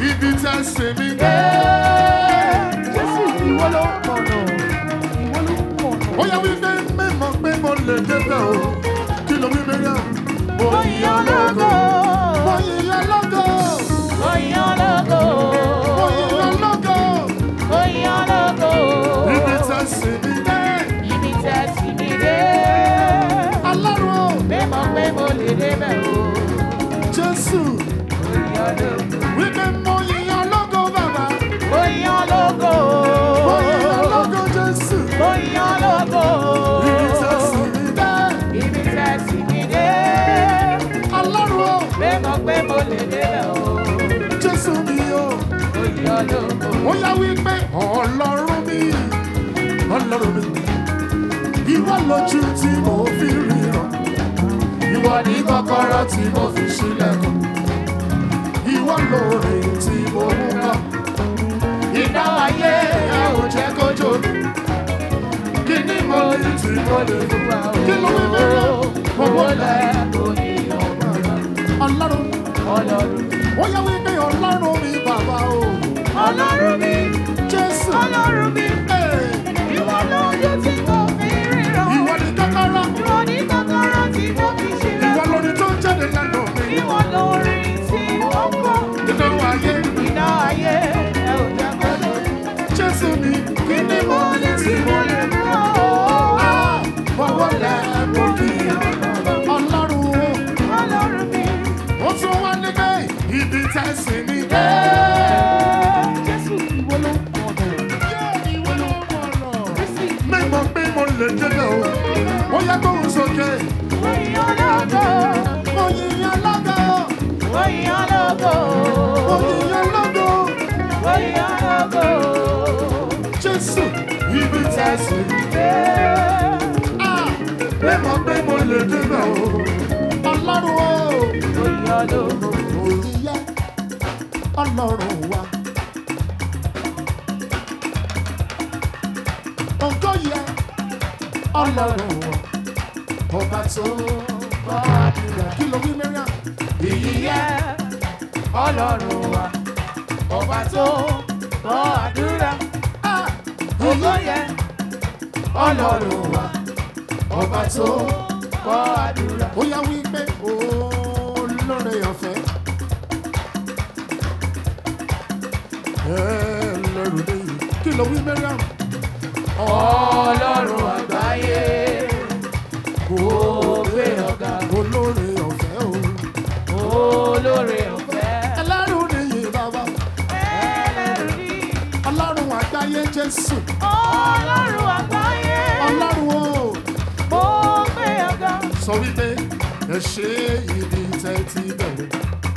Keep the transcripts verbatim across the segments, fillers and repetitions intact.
ibi tẹ́ ṣe mí dé. Jésù ìwọ ló mọ̀nà, ìwọ ló mọ̀nà. Ó yẹ wípé mímọ̀ pé mo lè débẹ̀ o. Kí ló wí Miriam? Mo yìn lógo. Mo yìn lógo. Mo yìn lógo. Mo yìn lógo. Mo yìn lógo. Ibi tẹ́ ṣe mí dé. Ibi tẹ́ ṣe mí dé. Ọlọ́run o. Mímọ̀ pé mo lè débẹ̀ o. Jésù. Mo yìn lógo. Wípé mo yìn lógo bàbá. Mo yìn lógo. Mo yìn lógo Jésù. Mo yìn lógo. Ibi tẹ́ ṣe mí dé. Ibi tẹ́ ṣe mí dé. Ọlọ́run o. Mímọ̀ pé mo lè débẹ̀ o. Jésù mi o. Mo yìn lógo. Ó yá wípé Ọlọ́run mi. Ọlọ́run mi. Ìwọ lójú tí mo fi ríran. Ìwọ ní kọ́kọ́rọ́ tí mo fi ṣílẹ̀kùn. Ìwọ lóore tí mo mú kọ́. Ìdáwọ̀ ayé ẹ ò jẹ́ kó jó mi. Kí ni mo ní tí mo lè fún wa o? Kí ló wí mẹ́rin? Owó lẹ̀ oníyàn bàbá. Ọlọ́run. Ọlọ́run. Ó yá wípé Ọlọ́run mi bàbá o. Ọlọ́run mi. Jésù. Ọlọ́run mi. Ìwọ lójú tí mo fi ríran. Ìwọ ní kọ́kọ́rọ́. Ìwọ ní kọ́kọ́rọ́ tí mo fi ṣílẹ̀. Ìwọ lórí tó ń jáde lẹ́nu mi. Ìwọ lórí tí mo kọ́. Ìdánwò ayé. Iná ayé ẹ ò jẹ́ kó lórí. Jésù mi. Kí ni mo lè tí mo lè mú ọ́? Fọwọ́ lẹ̀ mo kí Ọlọ́run o. Ọlọ́run mi. Ó tún wá nígbà ibi tẹ́ sí mi dé. Jésù ìwọ ló mọ̀nà. Ìwọ ló mọ̀nà. Mímọ̀ pé mo lè débẹ̀ o. Ó yẹ kó ń sókè. Mo yìn lógo. Mo yìn lógo. Mo yìn lógo. Mo yìn lógo. Mo yìn lógo. Jésù ibi tẹ́ sí mi dé. Mímọ̀ pé mo lè débẹ̀ o. Ọlọ́run o. Mo yìn lógo. Òyìnbó Ọlọ́run wa. Ògo yẹ Ọlọ́run wa. Ọba tó bá àdúrà. Kí ló wí Miriam? Ìyì yẹ Ọlọ́run wa. Ọba tó gbọ́ àdúrà. Ògo yẹ Ọlọ́run wa. Ọba tó gbọ́ àdúrà. Ó yá wí pé olóore ọ̀fẹ́. Ẹlẹ́rù lẹ́yìn. Kí ló wí Miriam? Ọlọ́run àgbáyé kò gbé ọ̀gá. Olóore ọ̀fẹ́ o. Olóore ọ̀fẹ́. Ẹlẹ́rù lẹ́yìn bàbá. Ẹlẹ́rù ní. Ọlọ́run àgbáyé Jésù. Ọlọ́run àgbáyé Ọlọ́run o. kò gbé ọ̀gá. Sọ wípé ẹ ṣe ibi tẹ́ ti bẹ̀rẹ̀.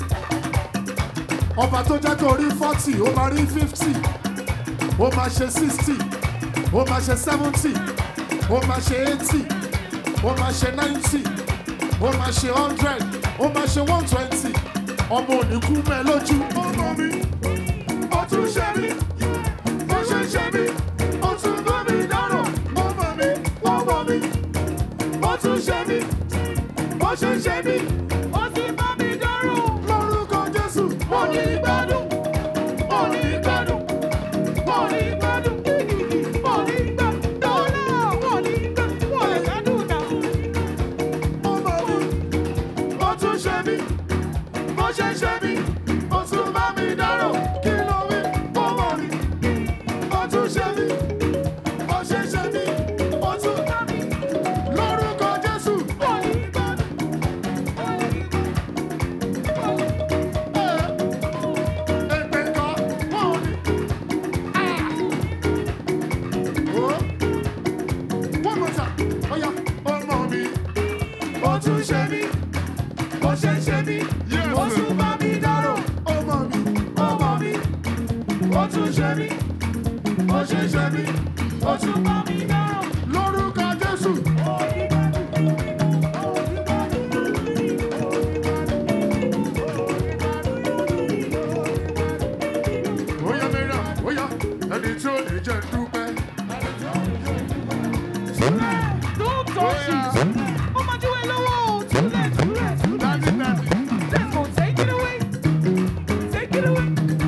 Ọba tó jẹ́ kó rí forty, ó máa rí fifty, ó máa ṣe sixty, ó máa ṣe seventy, ó máa ṣe eighty, ó máa ṣe ninety, ó máa ṣe hundred, ó máa ṣe one twenty. Ọmọ òní kú mẹ́ lójú. Ọmọ mi, ó tún ṣe mí, ó ṣe ṣe mí, ó tún bá mi dárò. Ọmọ mi, ọmọ mi, ó tún ṣe mí, ó ṣe ṣe mí, ó ti bá mi dárò. Lórúkọ Jésù, mo ní ìgbádùn, mo ní ìgbádùn, mo ní ìgbádùn, mo ní ìgbádùn. Dọ́là wọ̀ ní ìgbà wọ̀ ìgbádùn náà. Ọmọ mi, ó tún ṣe mí, ó ṣe ṣe mí, ó tún bá mi dárò. Kí ló wí? Ọmọ mi, ó tún ṣe mí, ó ṣe ṣe mí, ó tún bá mi. Lórúkọ Jésù, mo ní ìgbádùn. Lórúkọ Jésù. Oya mẹ́ra, oya, ẹni tí ó lè jẹ́ dúpẹ́. Don't touch it. Ó máa jú ẹ lọ́wọ́ o. Túlẹ̀ túlẹ̀ túlẹ̀. Dájú dájú. Let's go, take it away. Take it away.